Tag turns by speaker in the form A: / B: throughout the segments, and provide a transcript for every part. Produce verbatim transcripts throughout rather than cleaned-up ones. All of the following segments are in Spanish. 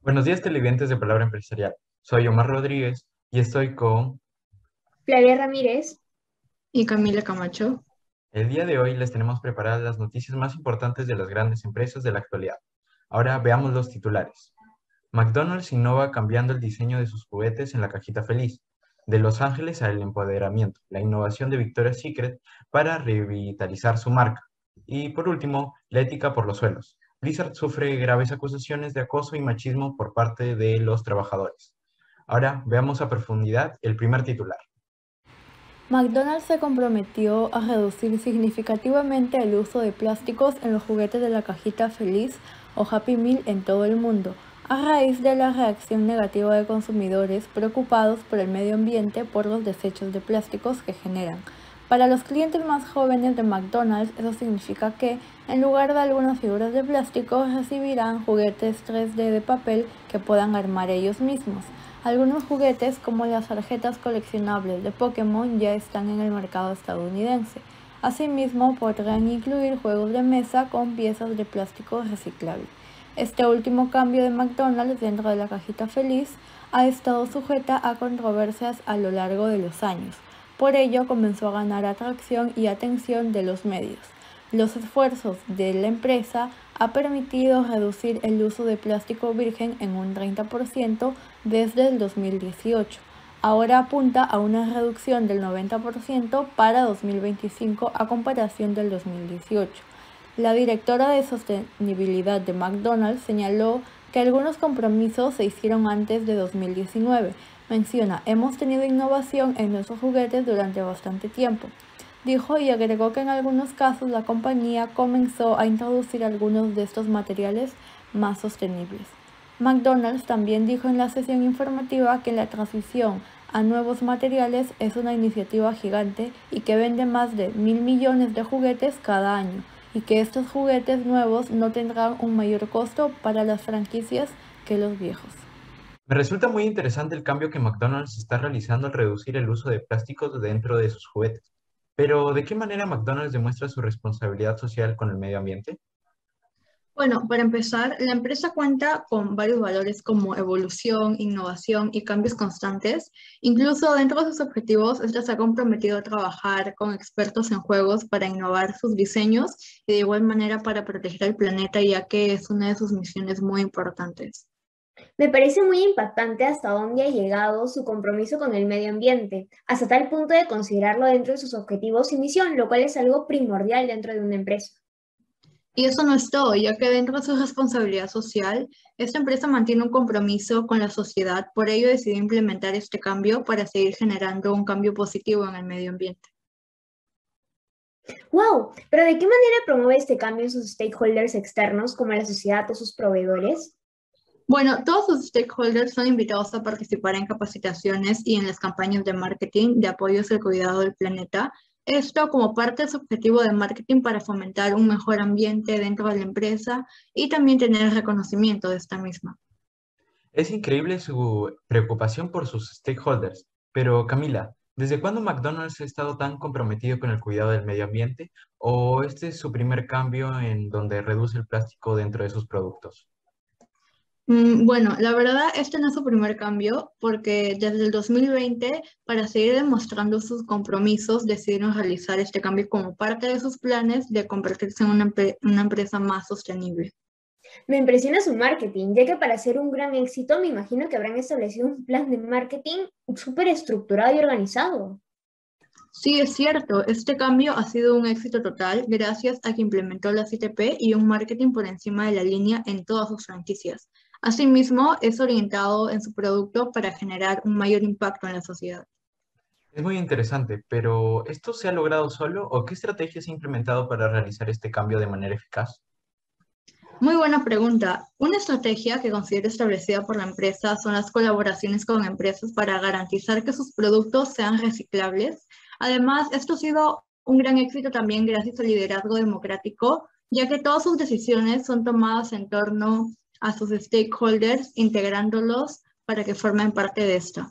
A: Buenos días, televidentes de Palabra Empresarial. Soy Omar Rodríguez y estoy con...
B: Flavia Ramírez.
C: Y Camila Camacho.
A: El día de hoy les tenemos preparadas las noticias más importantes de las grandes empresas de la actualidad. Ahora veamos los titulares. McDonald's innova cambiando el diseño de sus juguetes en la cajita feliz. De Los Ángeles al empoderamiento, la innovación de Victoria's Secret para revitalizar su marca. Y por último, la ética por los suelos. Blizzard sufre graves acusaciones de acoso y machismo por parte de los trabajadores. Ahora veamos a profundidad el primer titular.
D: McDonald's se comprometió a reducir significativamente el uso de plásticos en los juguetes de la cajita feliz o Happy Meal en todo el mundo, a raíz de la reacción negativa de consumidores preocupados por el medio ambiente por los desechos de plásticos que generan. Para los clientes más jóvenes de McDonald's, eso significa que, en lugar de algunas figuras de plástico, recibirán juguetes tres D de papel que puedan armar ellos mismos. Algunos juguetes, como las tarjetas coleccionables de Pokémon, ya están en el mercado estadounidense. Asimismo, podrán incluir juegos de mesa con piezas de plástico reciclable. Este último cambio de McDonald's dentro de la cajita feliz ha estado sujeta a controversias a lo largo de los años. Por ello, comenzó a ganar atracción y atención de los medios. Los esfuerzos de la empresa ha permitido reducir el uso de plástico virgen en un treinta por ciento desde el dos mil dieciocho. Ahora apunta a una reducción del noventa por ciento para dos mil veinticinco a comparación del dos mil dieciocho. La directora de sostenibilidad de McDonald's señaló que algunos compromisos se hicieron antes de dos mil diecinueve. Menciona, hemos tenido innovación en nuestros juguetes durante bastante tiempo. Dijo y agregó que en algunos casos la compañía comenzó a introducir algunos de estos materiales más sostenibles. McDonald's también dijo en la sesión informativa que la transición a nuevos materiales es una iniciativa gigante y que vende más de mil millones de juguetes cada año, y que estos juguetes nuevos no tendrán un mayor costo para las franquicias que los viejos.
A: Me resulta muy interesante el cambio que McDonald's está realizando al reducir el uso de plásticos dentro de sus juguetes. Pero, ¿de qué manera McDonald's demuestra su responsabilidad social con el medio ambiente?
C: Bueno, para empezar, la empresa cuenta con varios valores como evolución, innovación y cambios constantes. Incluso dentro de sus objetivos, esta se ha comprometido a trabajar con expertos en juegos para innovar sus diseños y de igual manera para proteger al planeta, ya que es una de sus misiones muy importantes.
B: Me parece muy impactante hasta dónde ha llegado su compromiso con el medio ambiente, hasta tal punto de considerarlo dentro de sus objetivos y misión, lo cual es algo primordial dentro de una empresa.
C: Y eso no es todo, ya que dentro de su responsabilidad social, esta empresa mantiene un compromiso con la sociedad, por ello decidió implementar este cambio para seguir generando un cambio positivo en el medio ambiente.
B: ¡Wow! ¿Pero de qué manera promueve este cambio en sus stakeholders externos, como la sociedad o sus proveedores?
C: Bueno, todos sus stakeholders son invitados a participar en capacitaciones y en las campañas de marketing de apoyo al cuidado del planeta. Esto como parte de su objetivo de marketing para fomentar un mejor ambiente dentro de la empresa y también tener reconocimiento de esta misma.
A: Es increíble su preocupación por sus stakeholders. Pero, Camila, ¿desde cuándo McDonald's ha estado tan comprometido con el cuidado del medio ambiente? ¿O este es su primer cambio en donde reduce el plástico dentro de sus productos?
C: Mm, Bueno, la verdad, este no es su primer cambio, porque desde el dos mil veinte, para seguir demostrando sus compromisos, decidieron realizar este cambio como parte de sus planes de convertirse en una, empre- una empresa más sostenible.
B: Me impresiona su marketing, ya que para ser un gran éxito me imagino que habrán establecido un plan de marketing súper estructurado y organizado.
C: Sí, es cierto, este cambio ha sido un éxito total gracias a que implementó la C T P y un marketing por encima de la línea en todas sus franquicias. Asimismo, es orientado en su producto para generar un mayor impacto en la sociedad.
A: Es muy interesante, pero ¿esto se ha logrado solo o qué estrategias se ha implementado para realizar este cambio de manera eficaz?
C: Muy buena pregunta. Una estrategia que considero establecida por la empresa son las colaboraciones con empresas para garantizar que sus productos sean reciclables. Además, esto ha sido un gran éxito también gracias al liderazgo democrático, ya que todas sus decisiones son tomadas en torno a sus stakeholders, integrándolos para que formen parte de esto.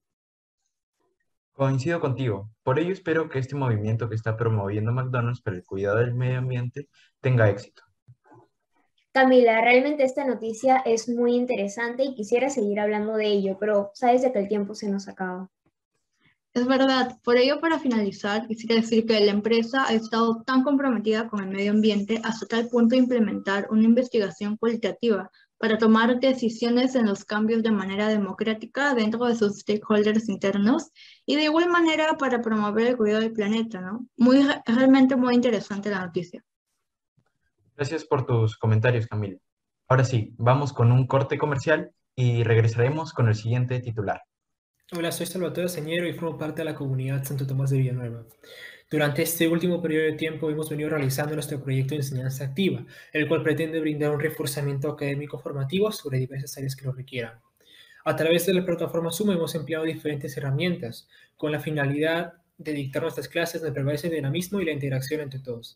A: Coincido contigo. Por ello espero que este movimiento que está promoviendo McDonald's para el cuidado del medio ambiente tenga éxito.
B: Camila, realmente esta noticia es muy interesante y quisiera seguir hablando de ello, pero sabes de que el tiempo se nos acaba.
C: Es verdad, por ello para finalizar, quisiera decir que la empresa ha estado tan comprometida con el medio ambiente hasta tal punto de implementar una investigación cualitativa para tomar decisiones en los cambios de manera democrática dentro de sus stakeholders internos y de igual manera para promover el cuidado del planeta, ¿no? Muy, realmente muy interesante la noticia.
A: Gracias por tus comentarios, Camila. Ahora sí, vamos con un corte comercial y regresaremos con el siguiente titular.
E: Hola, soy Salvatore Señero y formo parte de la comunidad Santo Tomás de Villanueva. Durante este último periodo de tiempo hemos venido realizando nuestro proyecto de enseñanza activa, el cual pretende brindar un reforzamiento académico formativo sobre diversas áreas que lo requieran. A través de la plataforma Zoom hemos empleado diferentes herramientas con la finalidad de dictar nuestras clases donde prevalece el dinamismo y la interacción entre todos.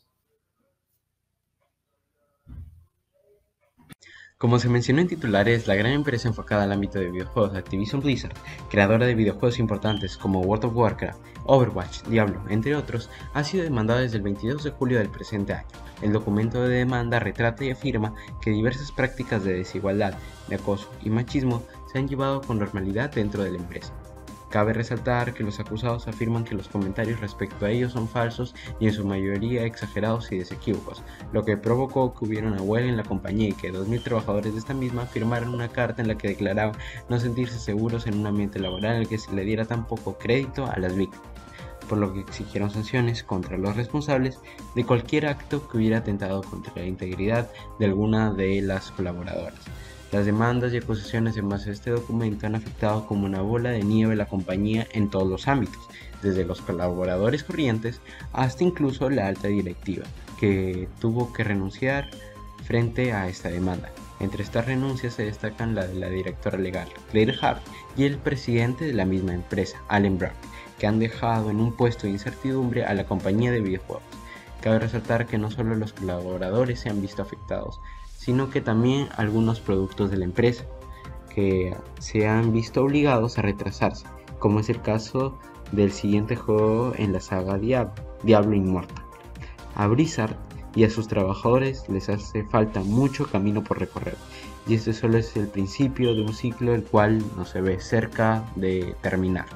F: Como se mencionó en titulares, la gran empresa enfocada al ámbito de videojuegos Activision Blizzard, creadora de videojuegos importantes como World of Warcraft, Overwatch, Diablo, entre otros, ha sido demandada desde el veintidós de julio del presente año. El documento de demanda retrata y afirma que diversas prácticas de desigualdad, de acoso y machismo se han llevado con normalidad dentro de la empresa. Cabe resaltar que los acusados afirman que los comentarios respecto a ellos son falsos y en su mayoría exagerados y desequívocos, lo que provocó que hubiera una huelga en la compañía y que dos mil trabajadores de esta misma firmaron una carta en la que declaraban no sentirse seguros en un ambiente laboral en el que se le diera tan poco crédito a las víctimas, por lo que exigieron sanciones contra los responsables de cualquier acto que hubiera atentado contra la integridad de alguna de las colaboradoras. Las demandas y acusaciones en base a este documento han afectado como una bola de nieve a la compañía en todos los ámbitos, desde los colaboradores corrientes hasta incluso la alta directiva, que tuvo que renunciar frente a esta demanda. Entre estas renuncias se destacan la de la directora legal, Claire Hart, y el presidente de la misma empresa, Allen Brown, que han dejado en un puesto de incertidumbre a la compañía de videojuegos. Cabe resaltar que no solo los colaboradores se han visto afectados, sino que también algunos productos de la empresa, que se han visto obligados a retrasarse, como es el caso del siguiente juego en la saga Diablo, Diablo Immortal. A Blizzard y a sus trabajadores les hace falta mucho camino por recorrer, y este solo es el principio de un ciclo el cual no se ve cerca de terminar.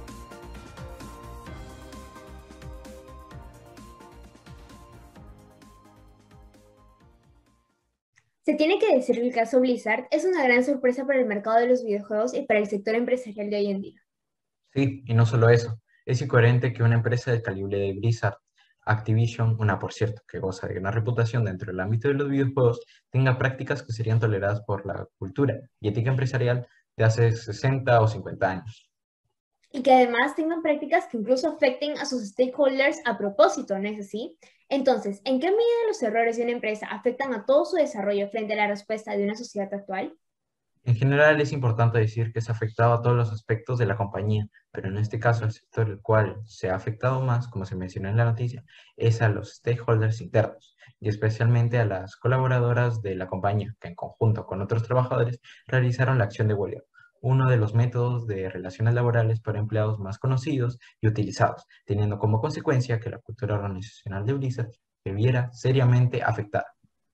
B: Se tiene que decir que el caso Blizzard es una gran sorpresa para el mercado de los videojuegos y para el sector empresarial de hoy en día.
A: Sí, y no solo eso, es incoherente que una empresa del calibre de Blizzard, Activision, una por cierto que goza de gran reputación dentro del ámbito de los videojuegos, tenga prácticas que serían toleradas por la cultura y ética empresarial de hace sesenta o cincuenta años.
B: Y que además tengan prácticas que incluso afecten a sus stakeholders a propósito, ¿no es así? Entonces, ¿en qué medida los errores de una empresa afectan a todo su desarrollo frente a la respuesta de una sociedad actual?
A: En general es importante decir que se ha afectado a todos los aspectos de la compañía, pero en este caso el sector el cual se ha afectado más, como se mencionó en la noticia, es a los stakeholders internos y especialmente a las colaboradoras de la compañía que en conjunto con otros trabajadores realizaron la acción de huelga, uno de los métodos de relaciones laborales para empleados más conocidos y utilizados, teniendo como consecuencia que la cultura organizacional de Blizzard se viera seriamente afectada.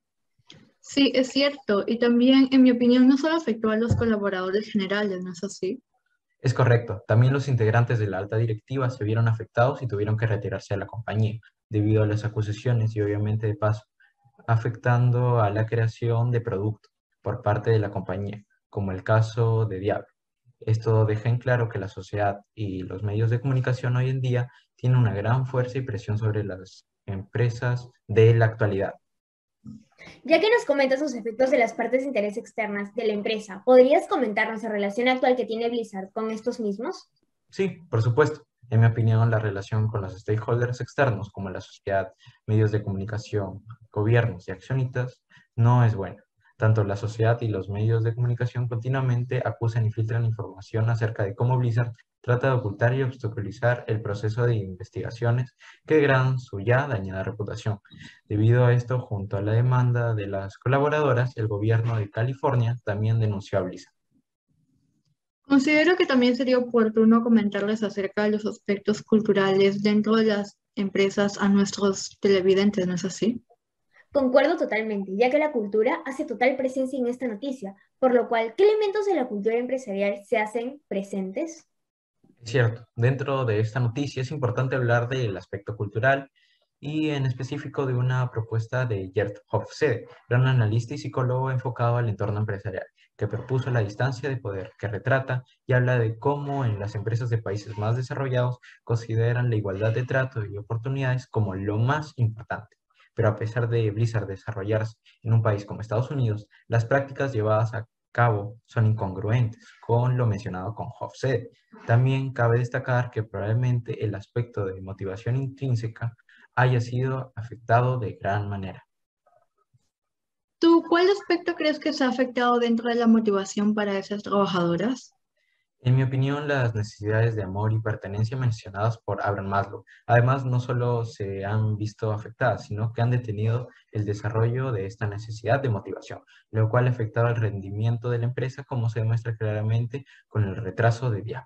C: Sí, es cierto, y también, en mi opinión, no solo afectó a los colaboradores generales, ¿no es así?
A: Es correcto, también los integrantes de la alta directiva se vieron afectados y tuvieron que retirarse de la compañía, debido a las acusaciones y obviamente de paso, afectando a la creación de productos por parte de la compañía, como el caso de Diablo. Esto deja en claro que la sociedad y los medios de comunicación hoy en día tienen una gran fuerza y presión sobre las empresas de la actualidad.
B: Ya que nos comentas los efectos de las partes de interés externas de la empresa, ¿podrías comentarnos la relación actual que tiene Blizzard con estos mismos?
A: Sí, por supuesto. En mi opinión, la relación con los stakeholders externos, como la sociedad, medios de comunicación, gobiernos y accionistas, no es buena. Tanto la sociedad y los medios de comunicación continuamente acusan y filtran información acerca de cómo Blizzard trata de ocultar y obstaculizar el proceso de investigaciones que degradan su ya dañada reputación. Debido a esto, junto a la demanda de las colaboradoras, el gobierno de California también denunció a Blizzard.
C: Considero que también sería oportuno comentarles acerca de los aspectos culturales dentro de las empresas a nuestros televidentes, ¿no es así?
B: Concuerdo totalmente, ya que la cultura hace total presencia en esta noticia, por lo cual, ¿qué elementos de la cultura empresarial se hacen presentes?
A: Es cierto, dentro de esta noticia es importante hablar del aspecto cultural y en específico de una propuesta de Gert Hofstede, gran analista y psicólogo enfocado al entorno empresarial, que propuso la distancia de poder, que retrata y habla de cómo en las empresas de países más desarrollados consideran la igualdad de trato y oportunidades como lo más importante. Pero a pesar de Blizzard desarrollarse en un país como Estados Unidos, las prácticas llevadas a cabo son incongruentes con lo mencionado con Hofstede. También cabe destacar que probablemente el aspecto de motivación intrínseca haya sido afectado de gran manera.
C: ¿Tú cuál aspecto crees que se ha afectado dentro de la motivación para esas trabajadoras?
A: En mi opinión, las necesidades de amor y pertenencia mencionadas por Abraham Maslow, además, no solo se han visto afectadas, sino que han detenido el desarrollo de esta necesidad de motivación, lo cual ha afectado el rendimiento de la empresa, como se demuestra claramente con el retraso de Diablo.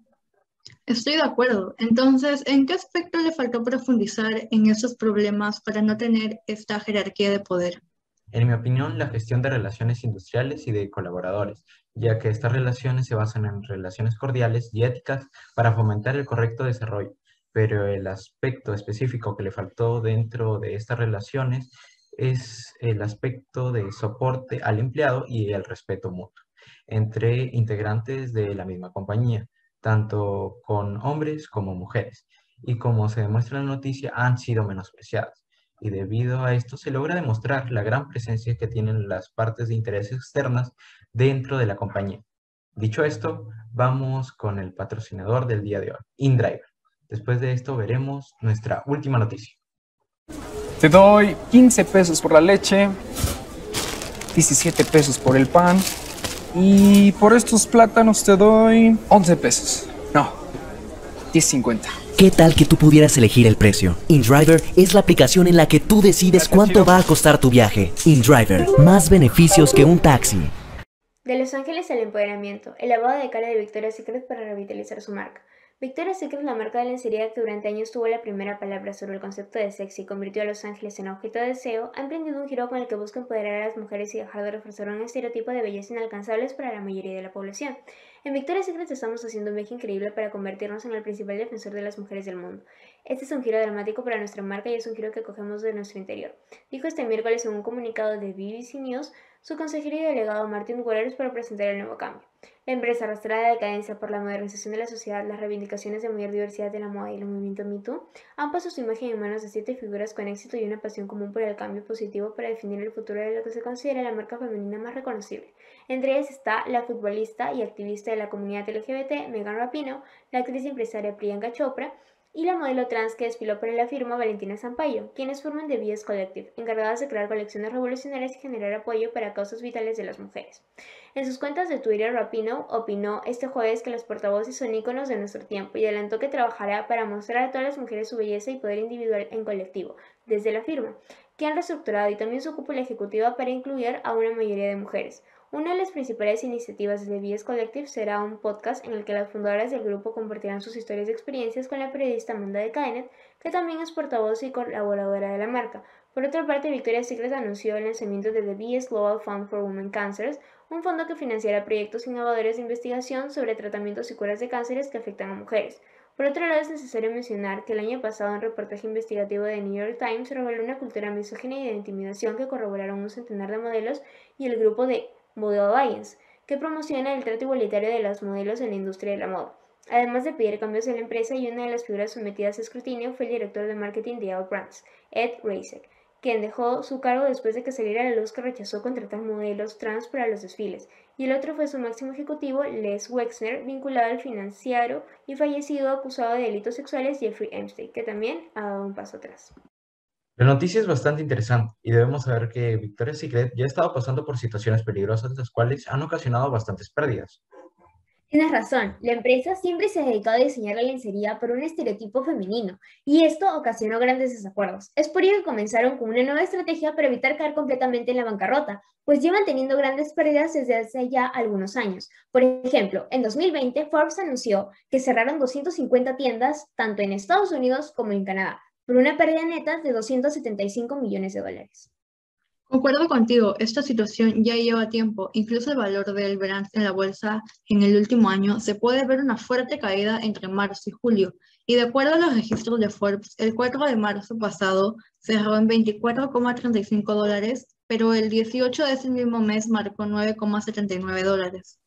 C: Estoy de acuerdo. Entonces, ¿en qué aspecto le faltó profundizar en esos problemas para no tener esta jerarquía de poder?
A: En mi opinión, la gestión de relaciones industriales y de colaboradores, ya que estas relaciones se basan en relaciones cordiales y éticas para fomentar el correcto desarrollo, pero el aspecto específico que le faltó dentro de estas relaciones es el aspecto de soporte al empleado y el respeto mutuo entre integrantes de la misma compañía, tanto con hombres como mujeres, y como se demuestra en la noticia, han sido menospreciadas y debido a esto se logra demostrar la gran presencia que tienen las partes de interés externas dentro de la compañía. Dicho esto, vamos con el patrocinador del día de hoy, InDriver. Después de esto veremos nuestra última noticia.
G: Te doy quince pesos por la leche, diecisiete pesos por el pan y por estos plátanos te doy once pesos. No, diez cincuenta.
H: ¿Qué tal que tú pudieras elegir el precio? InDriver es la aplicación en la que tú decides cuánto va a costar tu viaje. InDriver, más beneficios que un taxi.
B: De Los Ángeles al empoderamiento, el lavado de cara de Victoria's Secret para revitalizar su marca. Victoria's Secret, la marca de lencería que durante años tuvo la primera palabra sobre el concepto de sexy y convirtió a Los Ángeles en objeto de deseo, ha emprendido un giro con el que busca empoderar a las mujeres y dejar de reforzar un estereotipo de belleza inalcanzables para la mayoría de la población. En Victoria's Secret estamos haciendo un viaje increíble para convertirnos en el principal defensor de las mujeres del mundo. Este es un giro dramático para nuestra marca y es un giro que cogemos de nuestro interior, dijo este miércoles en un comunicado de B B C News su consejero y delegado Martin Waters para presentar el nuevo cambio. La empresa, arrastrada a la decadencia por la modernización de la sociedad, las reivindicaciones de mayor diversidad de la moda y el movimiento Me Too, han puesto su imagen en manos de siete figuras con éxito y una pasión común por el cambio positivo para definir el futuro de lo que se considera la marca femenina más reconocible. Entre ellas está la futbolista y activista de la comunidad L G B T Megan Rapinoe, la actriz y empresaria Priyanka Chopra, y la modelo trans que desfiló para la firma Valentina Sampaio, quienes forman The Bias Collective, encargadas de crear colecciones revolucionarias y generar apoyo para causas vitales de las mujeres. En sus cuentas de Twitter, Rapinoe opinó este jueves que los portavoces son íconos de nuestro tiempo y adelantó que trabajará para mostrar a todas las mujeres su belleza y poder individual en colectivo, desde la firma, que han reestructurado y también su cúpula ejecutiva para incluir a una mayoría de mujeres. Una de las principales iniciativas de The Bias Collective será un podcast en el que las fundadoras del grupo compartirán sus historias y experiencias con la periodista Amanda de Caenet, que también es portavoz y colaboradora de la marca. Por otra parte, Victoria's Secret anunció el lanzamiento de The Bias Global Fund for Women Cancers, un fondo que financiará proyectos innovadores de investigación sobre tratamientos y curas de cánceres que afectan a mujeres. Por otro lado, es necesario mencionar que el año pasado un reportaje investigativo de New York Times reveló una cultura misógina y de intimidación que corroboraron un centenar de modelos y el grupo de Model Alliance, que promociona el trato igualitario de los modelos en la industria de la moda. Además de pedir cambios en la empresa, y una de las figuras sometidas a escrutinio fue el director de marketing de All Brands, Ed Rasek, quien dejó su cargo después de que saliera a la luz que rechazó contratar modelos trans para los desfiles, y el otro fue su máximo ejecutivo, Les Wexner, vinculado al financiero y fallecido acusado de delitos sexuales, Jeffrey Epstein, que también ha dado un paso atrás.
A: La noticia es bastante interesante y debemos saber que Victoria's Secret ya ha estado pasando por situaciones peligrosas, las cuales han ocasionado bastantes pérdidas.
B: Tienes razón, la empresa siempre se ha dedicado a diseñar la lencería por un estereotipo femenino, y esto ocasionó grandes desacuerdos. Es por ello que comenzaron con una nueva estrategia para evitar caer completamente en la bancarrota, pues llevan teniendo grandes pérdidas desde hace ya algunos años. Por ejemplo, en dos mil veinte, Forbes anunció que cerraron doscientas cincuenta tiendas, tanto en Estados Unidos como en Canadá, por una pérdida neta de doscientos setenta y cinco millones de dólares.
C: Concuerdo contigo, esta situación ya lleva tiempo. Incluso el valor del Brent en la bolsa en el último año se puede ver una fuerte caída entre marzo y julio. Y de acuerdo a los registros de Forbes, el cuatro de marzo pasado cerró en veinticuatro coma treinta y cinco dólares, pero el dieciocho de ese mismo mes marcó nueve coma setenta y nueve dólares.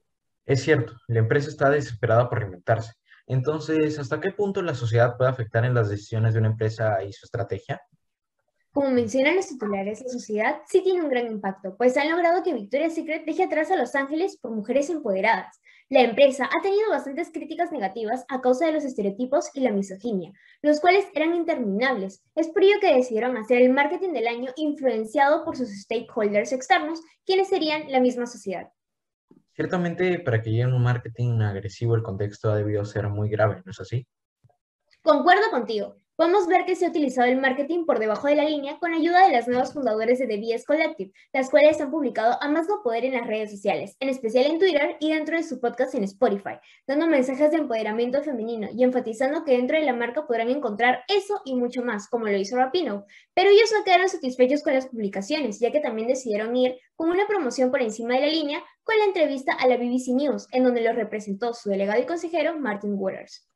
A: Es cierto, la empresa está desesperada por reinventarse. Entonces, ¿hasta qué punto la sociedad puede afectar en las decisiones de una empresa y su estrategia?
B: Como mencionan los titulares, la sociedad sí tiene un gran impacto, pues han logrado que Victoria's Secret deje atrás a Los Ángeles por mujeres empoderadas. La empresa ha tenido bastantes críticas negativas a causa de los estereotipos y la misoginia, los cuales eran interminables. Es por ello que decidieron hacer el marketing del año influenciado por sus stakeholders externos, quienes serían la misma sociedad.
A: Ciertamente, para que llegue un marketing agresivo, el contexto ha debido ser muy grave, ¿no es así?
B: Concuerdo contigo. Podemos ver que se ha utilizado el marketing por debajo de la línea con ayuda de las nuevas fundadoras de The B S Collective, las cuales han publicado a más no poder en las redes sociales, en especial en Twitter y dentro de su podcast en Spotify, dando mensajes de empoderamiento femenino y enfatizando que dentro de la marca podrán encontrar eso y mucho más, como lo hizo Rapinoe. Pero ellos no quedaron satisfechos con las publicaciones, ya que también decidieron ir con una promoción por encima de la línea con la entrevista a la B B C News, en donde los representó su delegado y consejero Martin Waters.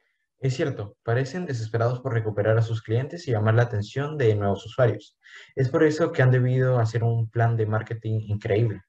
A: Es cierto, parecen desesperados por recuperar a sus clientes y llamar la atención de nuevos usuarios. Es por eso que han debido hacer un plan de marketing increíble.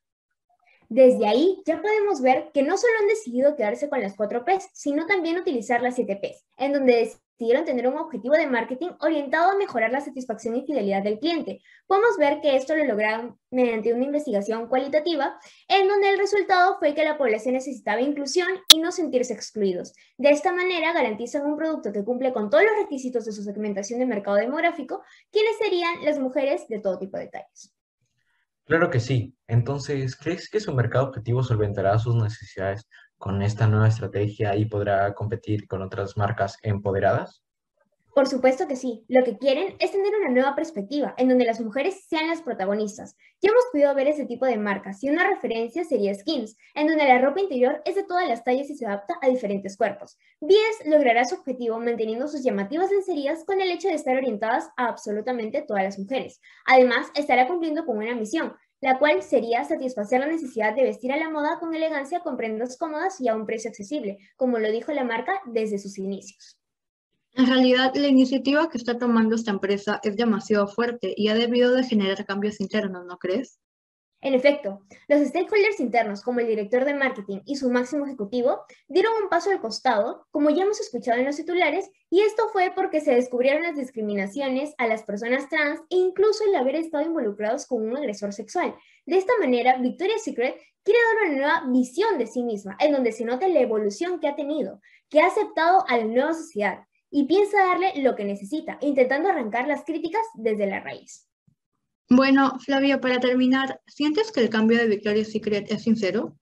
B: Desde ahí ya podemos ver que no solo han decidido quedarse con las cuatro P's, sino también utilizar las siete P's, en donde decidieron tener un objetivo de marketing orientado a mejorar la satisfacción y fidelidad del cliente. Podemos ver que esto lo lograron mediante una investigación cualitativa, en donde el resultado fue que la población necesitaba inclusión y no sentirse excluidos. De esta manera garantizan un producto que cumple con todos los requisitos de su segmentación de mercado demográfico, quienes serían las mujeres de todo tipo de tallas.
A: Claro que sí. Entonces, ¿crees que su mercado objetivo solventará sus necesidades con esta nueva estrategia y podrá competir con otras marcas empoderadas?
B: Por supuesto que sí. Lo que quieren es tener una nueva perspectiva, en donde las mujeres sean las protagonistas. Ya hemos podido ver ese tipo de marcas, y una referencia sería Skims, en donde la ropa interior es de todas las tallas y se adapta a diferentes cuerpos. B S logrará su objetivo manteniendo sus llamativas lencerías con el hecho de estar orientadas a absolutamente todas las mujeres. Además, estará cumpliendo con una misión, la cual sería satisfacer la necesidad de vestir a la moda con elegancia con prendas cómodas y a un precio accesible, como lo dijo la marca desde sus inicios.
C: En realidad, la iniciativa que está tomando esta empresa es demasiado fuerte y ha debido de generar cambios internos, ¿no crees?
B: En efecto, los stakeholders internos, como el director de marketing y su máximo ejecutivo, dieron un paso al costado, como ya hemos escuchado en los titulares, y esto fue porque se descubrieron las discriminaciones a las personas trans e incluso el haber estado involucrados con un agresor sexual. De esta manera, Victoria's Secret quiere dar una nueva visión de sí misma, en donde se note la evolución que ha tenido, que ha aceptado a la nueva sociedad, y piensa darle lo que necesita, intentando arrancar las críticas desde la raíz.
C: Bueno, Flavia, para terminar, ¿sientes que el cambio de Victoria's Secret es sincero?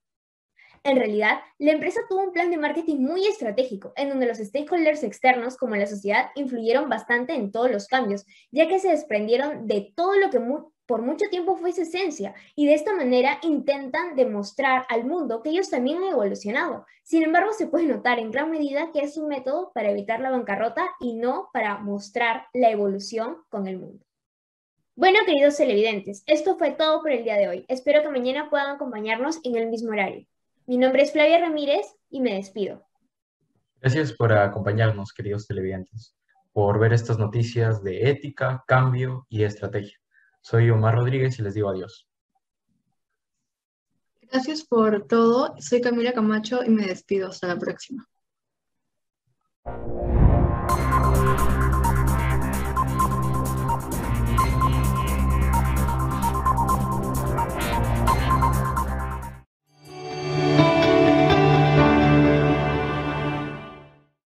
B: En realidad, la empresa tuvo un plan de marketing muy estratégico, en donde los stakeholders externos, como la sociedad, influyeron bastante en todos los cambios, ya que se desprendieron de todo lo que mu- por mucho tiempo fue su esencia, y de esta manera intentan demostrar al mundo que ellos también han evolucionado. Sin embargo, se puede notar en gran medida que es un método para evitar la bancarrota y no para mostrar la evolución con el mundo. Bueno, queridos televidentes, esto fue todo por el día de hoy. Espero que mañana puedan acompañarnos en el mismo horario. Mi nombre es Flavia Ramírez y me despido.
A: Gracias por acompañarnos, queridos televidentes, por ver estas noticias de ética, cambio y estrategia. Soy Omar Rodríguez y les digo adiós.
C: Gracias por todo. Soy Camila Camacho y me despido. Hasta la próxima.